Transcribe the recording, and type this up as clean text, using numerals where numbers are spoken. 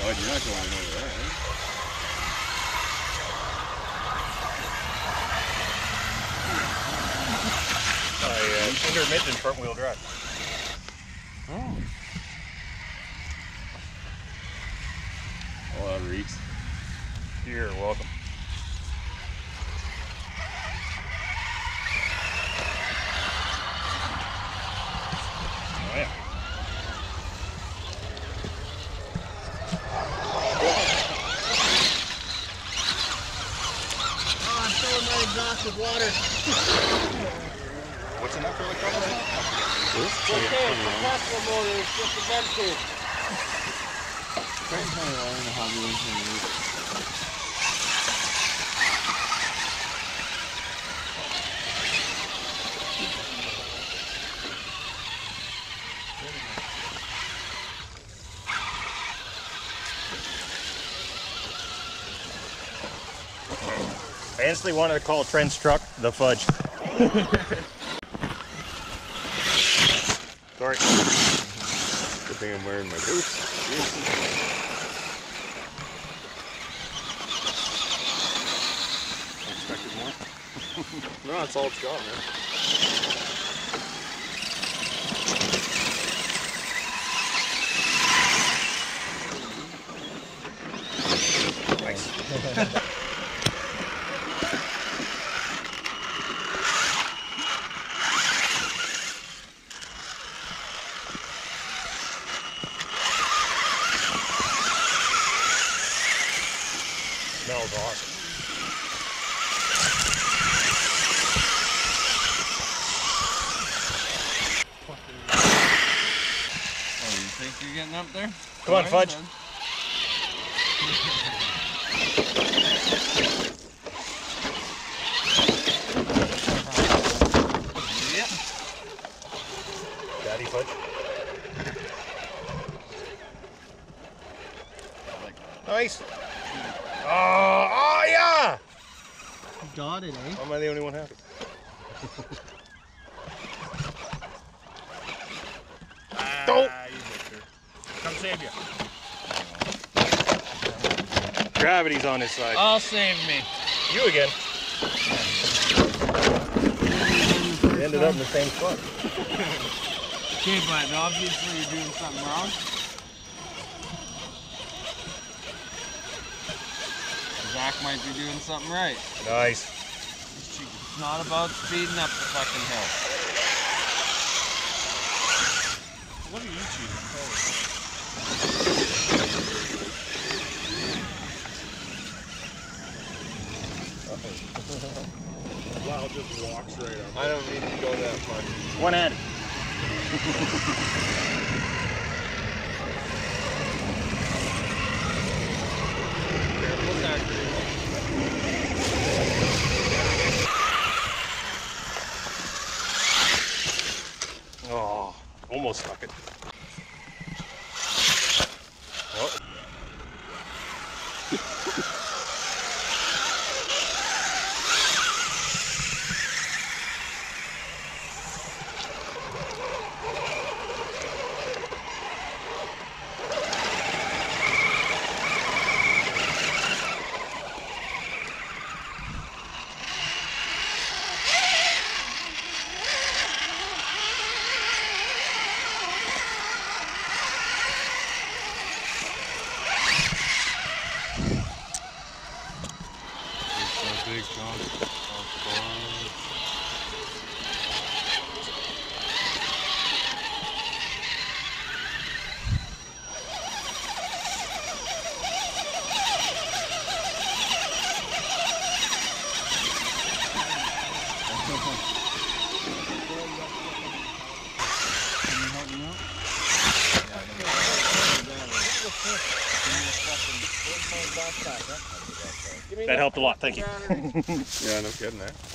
God, you're not going over there, eh? Intermittent front wheel drive. Oh. Oh, that reeks. You're welcome. Oh yeah. Oh, I'm filling my exhaust with water. What's in that for electronics? It's okay, it's a Tesla motor, it's just a vent tube. I instantly wanted to call Trent's truck the fudge. Sorry. Good thing I'm wearing my boots. Expected more. No, that's all it's got, man. Nice. Smells awesome. Oh, you think you're getting up there? Come on, Fudge. Yep. Daddy Fudge. Nice. Oh yeah! Got it, eh? Why am I the only one happy? Don't! Come save you. Gravity's on his side. I'll save me. You again. You ended up in the same spot. Okay, but obviously you're doing something wrong. Zach might be doing something right. Nice. It's not about speeding up the fucking hill. What are you cheating? Wow, just walks right up. I don't need to go that far. One hand. Careful, Zach. Oh, almost stuck it. Oh. Big John. That helped a lot, thank you. Yeah, no kidding, eh?